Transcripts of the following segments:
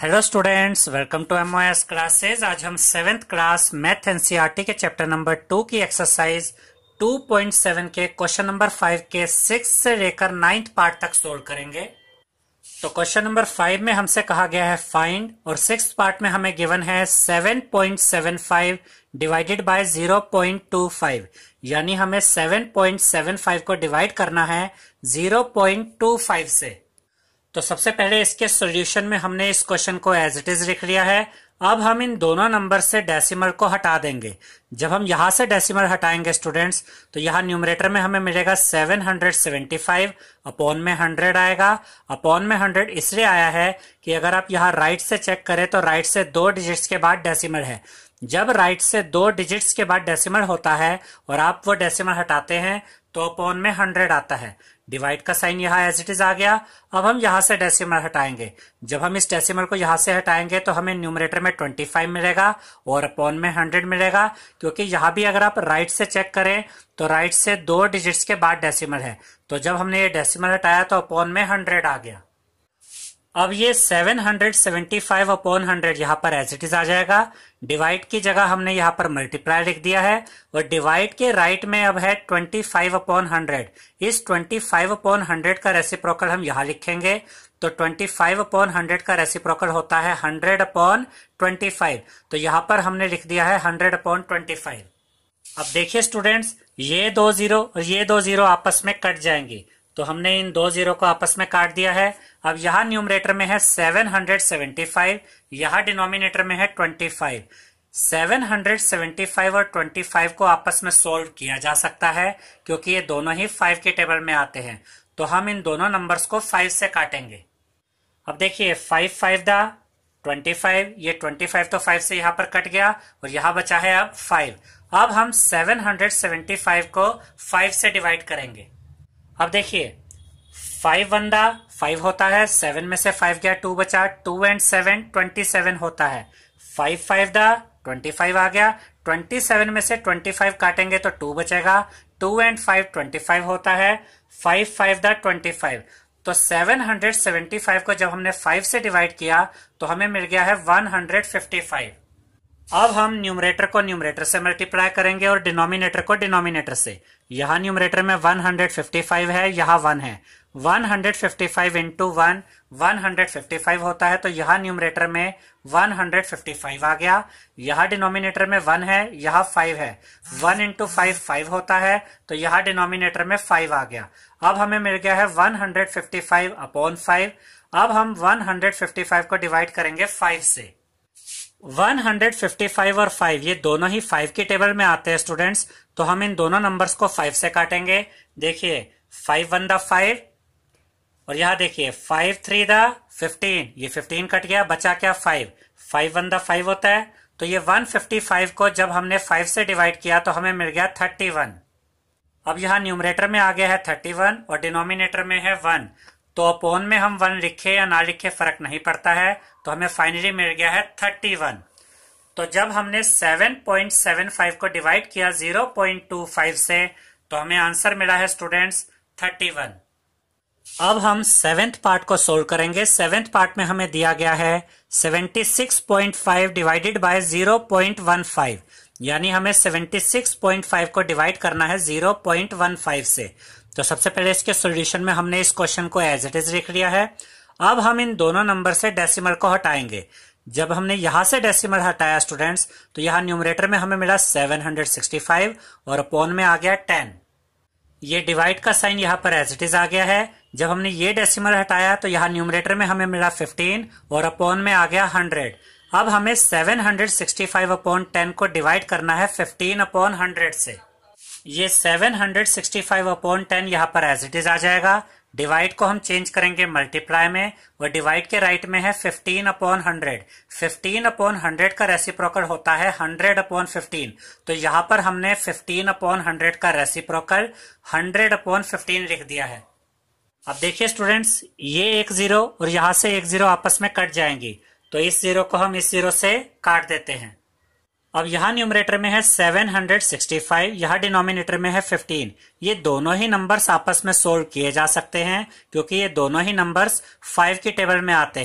Hello students, welcome to MOS classes. आज हम 7th class math NCERT के chapter number 2 की एक्सरसाइज 2.7 के क्वेश्चन नंबर 5 के 6 से लेकर 9th पार्ट तक सोल्व करेंगे। तो क्वेश्चन नंबर 5 में हमसे कहा गया है फाइंड, और 6th पार्ट में हमें गिवन है 7.75 डिवाइडेड बाय 0.25, यानी हमें 7.75 को डिवाइड करना है 0.25 से। तो सबसे पहले इसके सॉल्यूशन में हमने इस क्वेश्चन को एज इट इज लिख लिया है। अब हम इन दोनों नंबर से डेसिमल को हटा देंगे। जब हम यहां से डेसिमल हटाएंगे स्टूडेंट्स, तो यहां न्यूमरेटर में हमें मिलेगा 775, अपॉन में 100 आएगा। अपॉन में 100 इसलिए आया है कि अगर आप यहां राइट से चेक करें तो राइट से 2 डिजिट्स के बाद डेसिमल है। जब राइट से 2 डिजिट्स के बाद डेसिमल होता है और आप वो डेसिमल हटाते हैं तो अपॉन में 100 आता है। डिवाइड का साइन यहाँ एज इट इज आ गया। अब हम यहां से डेसिमल हटाएंगे। जब हम इस डेसिमल को यहां से हटाएंगे तो हमें न्यूमरेटर में 25 मिलेगा और अपॉन में 100 मिलेगा, क्योंकि यहां भी अगर आप राइट से चेक करें तो राइट से 2 डिजिट्स के बाद डेसिमल है। तो जब हमने ये डेसिमल हटाया तो अपॉन में 100 आ गया। अब ये 775 अपॉन 100 यहाँ पर एज इट इज आ जाएगा। डिवाइड की जगह हमने यहाँ पर मल्टीप्लाई लिख दिया है, और डिवाइड के राइट में अब है 25 अपॉन 100। इस 25 अपॉन 100 का रेसिप्रोकल हम यहाँ लिखेंगे। तो 25 अपॉन 100 का रेसिप्रोकल होता है 100 अपॉन 25। तो यहाँ पर हमने लिख दिया है 100 अपॉन 25। अब देखिए स्टूडेंट्स, ये 2 जीरो और ये 2 जीरो आपस में कट जाएंगी, तो हमने इन 2 जीरो को आपस में काट दिया है। अब यहाँ न्यूमरेटर में है 775, यहाँ डिनोमिनेटर में है 25। 775 और 25 को आपस में सोल्व किया जा सकता है, क्योंकि ये दोनों ही 5 के टेबल में आते हैं। तो हम इन दोनों नंबर्स को 5 से काटेंगे। अब देखिए 5 5 दा 25, ये 25 तो 5 से यहाँ पर कट गया और यहाँ बचा है अब 5। अब हम 775 को 5 से डिवाइड करेंगे। अब देखिए 5 1 दा 5 होता है, 7 में से 5 गया 2 बचा, 2 एंड 7 27 होता है। 5 5 दा 25 आ गया, 27 में से 25 काटेंगे तो 2 बचेगा, 2 एंड 5 25 होता है। 5 5 दा 25। तो 775 को जब हमने 5 से डिवाइड किया तो हमें मिल गया है 155। अब हम न्यूमरेटर को न्यूमरेटर से मल्टीप्लाई करेंगे और डिनोमिनेटर को डिनोमिनेटर से। यहाँ न्यूमरेटर में 155 है, यहाँ 1 है। 155 इंटू 1 155 होता है, तो यहाँ न्यूमरेटर में 155 आ गया। यहाँ डिनोमिनेटर में 1 है, यहाँ 5 है। 1 इंटू 5 5 होता है, तो यहाँ डिनोमिनेटर में 5 आ गया। अब हमें मिल गया है 155 अपॉन 5। अब हम 155 को डिवाइड करेंगे 5 से। 155 और 5 ये दोनों ही 5 के टेबल में आते हैं स्टूडेंट्स, तो हम इन दोनों नंबर्स को 5 से काटेंगे। देखिए 5 1 दा 5, और यहाँ देखिए 5 3 दा 15, ये 15 कट गया, बचा क्या 5। 5 1 दा 5 होता है, तो ये 155 को जब हमने 5 से डिवाइड किया तो हमें मिल गया 31। अब यहाँ न्यूमरेटर में आ गया है 31 और डिनोमिनेटर में है 1, तो अपॉन में हम 1 लिखे या ना लिखे फर्क नहीं पड़ता है, तो हमें फाइनली मिल गया है 31। तो जब हमने 7.75 को डिवाइड किया 0.25 से, तो हमें आंसर मिला है स्टूडेंट्स 31। अब हम 7th पार्ट को सोल्व करेंगे। 7th पार्ट में हमें दिया गया है 76.5 डिवाइडेड बाय 0.15, यानी हमें 76.5 को डिवाइड करना है 0.15 से। तो सबसे पहले इसके सॉल्यूशन में हमने इस क्वेश्चन को एज इट इज लिख लिया है। अब हम इन दोनों नंबर से डेसिमल को हटाएंगे। जब हमने यहां से डेसिमल हटाया स्टूडेंट्स, तो यहां न्यूमरेटर में हमें मिला 765 और अपॉन में आ गया 10। ये डिवाइड का साइन यहाँ पर एज इट इज आ गया है। जब हमने ये डेसिमल हटाया तो यहाँ न्यूमरेटर में हमें मिला 15 और अपॉन में आ गया 100। अब हमें 765 अपॉन 10 को डिवाइड करना है 15 अपॉन 100 से। ये 765 अपॉन 10 यहाँ पर एज इट इज आ जाएगा। डिवाइड को हम चेंज करेंगे मल्टीप्लाई में, और डिवाइड के राइट में है 15 अपॉन 100। 15 अपॉन 100 का रेसिप्रोकल होता है 100 अपॉन 15, तो यहाँ पर हमने 15 अपॉन 100 का रेसिप्रोकल 100 अपॉन 15 लिख दिया है। अब देखिए स्टूडेंट्स, ये 1 जीरो और यहाँ से 1 जीरो आपस में कट जाएंगी, तो इस जीरो को हम इस जीरो से काट देते हैं। अब यहाँ न्यूमरेटर में है 765, यहाँ डिनोमिनेटर में है 15। ये दोनों ही नंबर्स आपस में सोल्व किए जा सकते हैं, क्योंकि ये दोनों ही नंबर्स 5 की टेबल में आते हैं।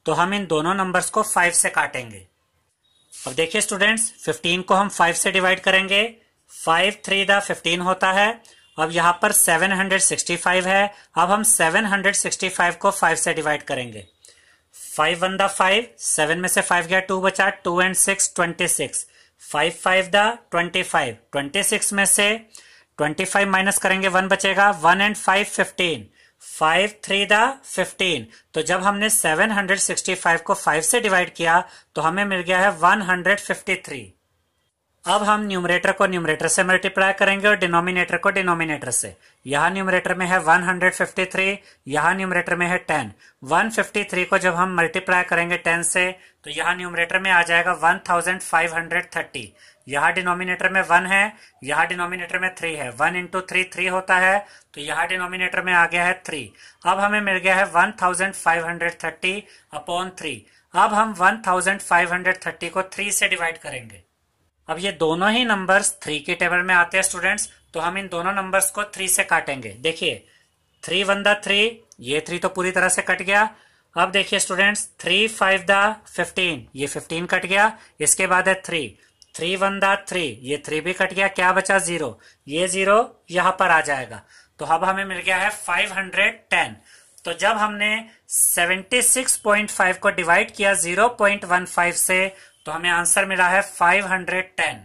तो हम इन दोनों नंबर्स को 5 से काटेंगे। अब देखिए स्टूडेंट्स, 15 को हम 5 से डिवाइड करेंगे। 5 3 दा 15 होता है। अब यहाँ पर 765 है। अब हम 765 को 5 से डिवाइड करेंगे। 5 1 दा 5, 7 में से 5 गया, 2 बचा, 2 एंड 6 26। 5 5 दा 25, 26 में से 25 माइनस करेंगे, 1 बचेगा, 1 एंड 5 15। 5 3 दा 15। तो जब हमने 765 को 5 से डिवाइड किया तो हमें मिल गया है 153। अब हम न्यूमरेटर को न्यूमरेटर से मल्टीप्लाई करेंगे और डिनोमिनेटर को डिनोमिनेटर से। यहाँ न्यूमरेटर में है 153, यहाँ न्यूमरेटर में है 10। 153 को जब हम मल्टीप्लाई करेंगे 10 से तो यहाँ न्यूमरेटर में आ जाएगा 1530। यहाँ डिनोमिनेटर में 1 है, यहाँ डिनोमिनेटर में 3 है। 1 इंटू 3 3 होता है, तो यहाँ डिनोमिनेटर में आ गया है 3। अब हमें मिल गया है 1530 अपॉन 3। अब हम 1530 को 3 से डिवाइड करेंगे। अब ये दोनों ही नंबर्स 3 के टेबल में आते हैं स्टूडेंट्स, तो हम इन दोनों नंबर्स को 3 से काटेंगे। देखिए 3 1 दा 3, ये 3 तो पूरी तरह से कट गया। अब देखिए स्टूडेंट्स, 3 5 दा 15, ये 15 कट गया। इसके बाद है 3 1 दा 3, ये 3 भी कट गया। क्या बचा? 0। ये 0 यहां पर आ जाएगा। तो अब हमें मिल गया है 510। तो जब हमने 76.5 को डिवाइड किया 0.15 से तो हमें आंसर मिला है 510।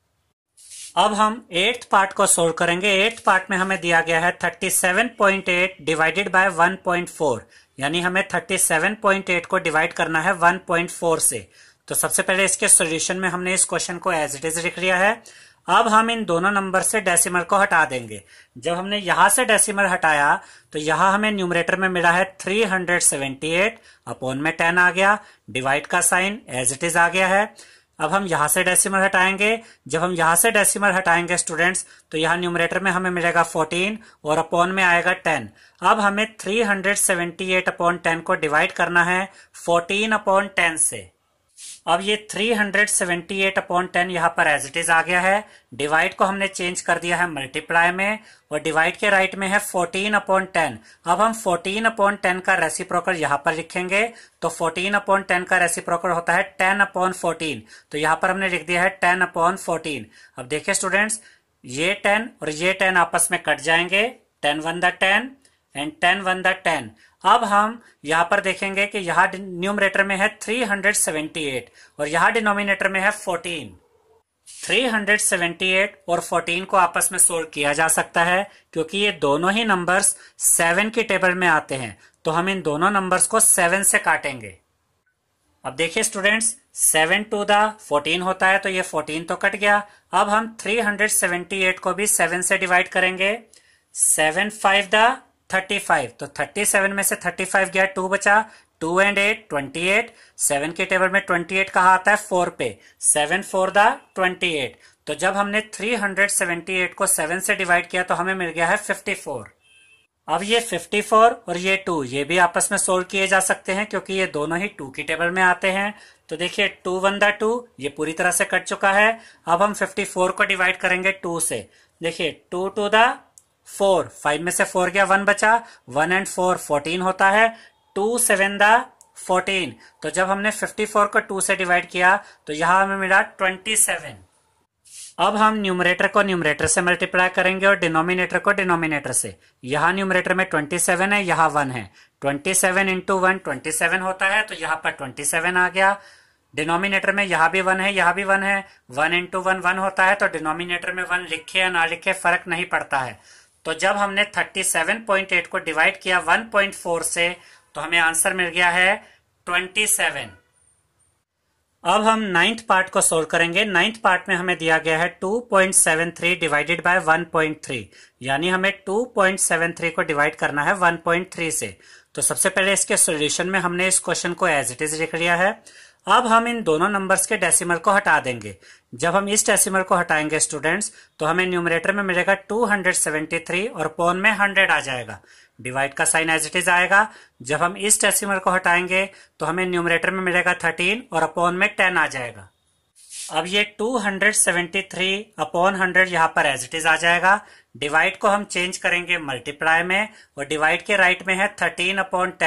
अब हम 8th पार्ट को सोल्व करेंगे। 8th पार्ट में हमें दिया गया है 37.8 डिवाइडेड बाय 1.4, यानी हमें 37.8 को डिवाइड करना है 1.4 से। तो सबसे पहले इसके सॉल्यूशन में हमने इस क्वेश्चन को एज इट इज लिख लिया है। अब हम इन दोनों नंबर से डेसिमल को हटा देंगे। जब हमने यहां से डेसिमल हटाया तो यहां हमें न्यूमरेटर में मिला है 378, अपॉन में 10 आ गया, डिवाइड का साइन एज इट इज आ गया है। अब हम यहां से डेसिमल हटाएंगे। जब हम यहां से डेसिमल हटाएंगे स्टूडेंट्स, तो यहां न्यूमरेटर में हमें मिलेगा 14 और अपॉन में आएगा 10। अब हमें 378 अपॉन 10 को डिवाइड करना है 14 अपॉन 10 से। अब ये 378 अपॉन 10 यहाँ पर एज इट इज आ गया है। डिवाइड को हमने चेंज कर दिया है मल्टीप्लाई में, और डिवाइड के राइट में है 14 अपॉन 10। अब हम 14 अपॉन 10 का रेसिप्रोकल यहाँ पर लिखेंगे। तो 14 अपॉन 10 का रेसिप्रोकल होता है 10 अपॉन 14। तो यहाँ पर हमने लिख दिया है 10 अपॉन 14। अब देखिए स्टूडेंट्स, ये 10 और ये 10 आपस में कट जाएंगे। 10 1 दा 10 एंड 10 1 दा 10। अब हम यहां पर देखेंगे कि यहां न्यूमरेटर में है 378 और यहां डिनोमिनेटर में है 14। 378 और 14 को आपस में सोल्व किया जा सकता है क्योंकि ये दोनों ही नंबर्स 7 के टेबल में आते हैं। तो हम इन दोनों नंबर्स को 7 से काटेंगे। अब देखिए स्टूडेंट्स, 7 2 दा 14 होता है, तो ये 14 तो कट गया। अब हम 378 को भी 7 से डिवाइड करेंगे। 7 5 दा 35, तो 37 में से 35 गया, 2 बचा, 2 एंड 8 28। 7 के टेबल में 28 कहाँ आता है? 4 पे। 7 4 दा 28। तो जब हमने 378 को 7 से डिवाइड किया तो हमें मिल गया है 54। अब ये 54 और ये 2 ये भी आपस में सोल्व किए जा सकते हैं क्योंकि ये दोनों ही 2 की टेबल में आते हैं। तो देखिए 2 1 दा 2, ये पूरी तरह से कट चुका है। अब हम 54 को डिवाइड करेंगे 2 से। देखिए 2 2 दा 4, 5 में से 4 गया, 1 बचा, 1 एंड 4 14 होता है। 2 7 दा 14। तो जब हमने 54 को 2 से डिवाइड किया तो यहां हमें मिला 27। अब हम न्यूमरेटर को न्यूमरेटर से मल्टीप्लाई करेंगे और डिनोमिनेटर को डिनोमिनेटर से। यहाँ न्यूमरेटर में 27 है, यहाँ 1 है। 27 इंटू 1 27 होता है, तो यहाँ पर 27 आ गया। डिनोमिनेटर में यहाँ भी 1 है, यहाँ भी 1 है। 1 इंटू 1 1 होता है, तो डिनोमिनेटर में 1 लिखे या ना लिखे फर्क नहीं पड़ता है। तो जब हमने 37.8 को डिवाइड किया 1.4 से तो हमें आंसर मिल गया है 27। अब हम 9th पार्ट को सोल्व करेंगे। 9th पार्ट में हमें दिया गया है 2.73 डिवाइडेड बाय 1.3, यानी हमें 2.73 को डिवाइड करना है 1.3 से। तो सबसे पहले इसके सॉल्यूशन में हमने इस क्वेश्चन को एज इट इज लिख लिया है। अब हम इन दोनों नंबर्स के डेसिमल को हटा देंगे। जब हम इस डेसिमल को हटाएंगे स्टूडेंट्स, तो हमें न्यूमरेटर में मिलेगा 273 और अपॉन में 100 आ जाएगा। डिवाइड का साइन एज इट इज आएगा। जब हम इस डेसिमल को हटाएंगे तो हमें न्यूमरेटर में मिलेगा 13 और अपॉन में 10 आ जाएगा। अब ये 273 अपॉन 100 यहाँ पर एज इट इज आ जाएगा। डिवाइड को हम चेंज करेंगे मल्टीप्लाई में, और डिवाइड के राइट में है 13 अपॉन 10।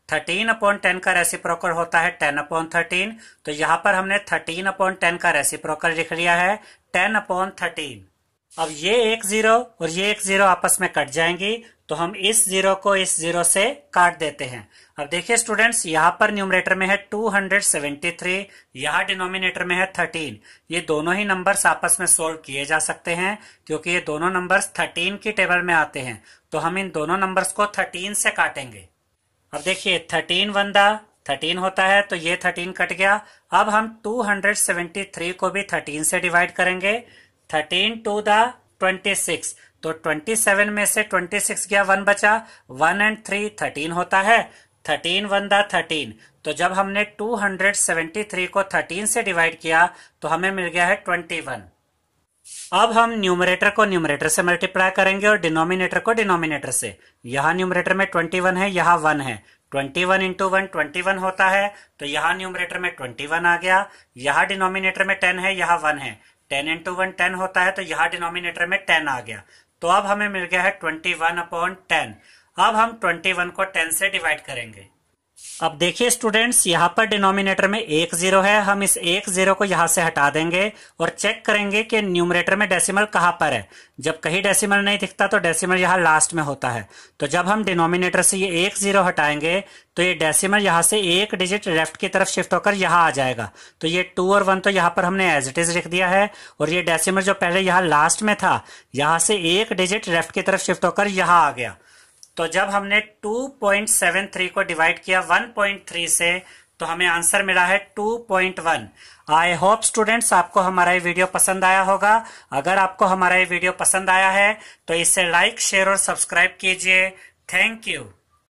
13/10 का रेसिप्रोकल होता है 10/13, तो यहां पर हमने 13/10 का रेसिप्रोकल लिख लिया है 10/13। अब ये एक जीरो और ये एक जीरो आपस में कट जाएंगी, तो हम इस जीरो को इस जीरो से काट देते हैं। अब देखिए स्टूडेंट्स, यहाँ पर न्यूमरेटर में है 273, यहाँ डिनोमिनेटर में है 13। ये दोनों ही नंबर्स आपस में सोल्व किए जा सकते हैं क्योंकि ये दोनों नंबर्स 13 की टेबल में आते हैं, तो हम इन दोनों नंबर्स को 13 से काटेंगे। अब देखिए 13 वन दा 13 होता है, तो ये 13 कट गया। अब हम 273 को भी 13 से डिवाइड करेंगे। 13 टू द 26, तो 27 में से 26 गया, 1 बचा, 1 एंड 3 13 होता है। 13 वन द 13, तो जब हमने 273 को 13 से डिवाइड किया तो हमें मिल गया है 21। अब हम न्यूमरेटर को न्यूमरेटर से मल्टीप्लाई करेंगे और डिनोमिनेटर को डिनोमिनेटर से। यहाँ न्यूमरेटर में 21 है, यहाँ 1 है, 21 इंटू 1 21 होता है, तो यहाँ न्यूमरेटर में 21 आ गया। यहाँ डिनोमिनेटर में 10 है, यहाँ 1 है, 10 इंटू 1 10 होता है, तो यहाँ डिनोमिनेटर में 10 आ गया। तो अब हमें मिल गया है 21/10। अब हम 21 को 10 से डिवाइड करेंगे। अब देखिए स्टूडेंट्स, यहाँ पर डिनोमिनेटर में एक जीरो है, हम इस एक जीरो को यहाँ से हटा देंगे और चेक करेंगे कि न्यूमरेटर में डेसिमल कहाँ पर है। जब कहीं डेसिमल नहीं दिखता तो डेसिमल यहाँ लास्ट में होता है, तो जब हम डिनोमिनेटर से ये एक जीरो हटाएंगे तो ये डेसिमल यहाँ से एक डिजिट लेफ्ट की तरफ शिफ्ट होकर यहाँ आ जाएगा। तो ये 2 और 1 तो यहाँ पर हमने एज इट इज लिख दिया है, और ये डेसिमल जो पहले यहाँ लास्ट में था, यहाँ से एक डिजिट लेफ्ट की तरफ शिफ्ट होकर यहाँ आ गया। तो जब हमने 2.73 को डिवाइड किया 1.3 से, तो हमें आंसर मिला है 2.1। आई होप स्टूडेंट्स आपको हमारा ये वीडियो पसंद आया होगा। अगर आपको हमारा ये वीडियो पसंद आया है तो इसे लाइक, शेयर और सब्सक्राइब कीजिए। Thank you.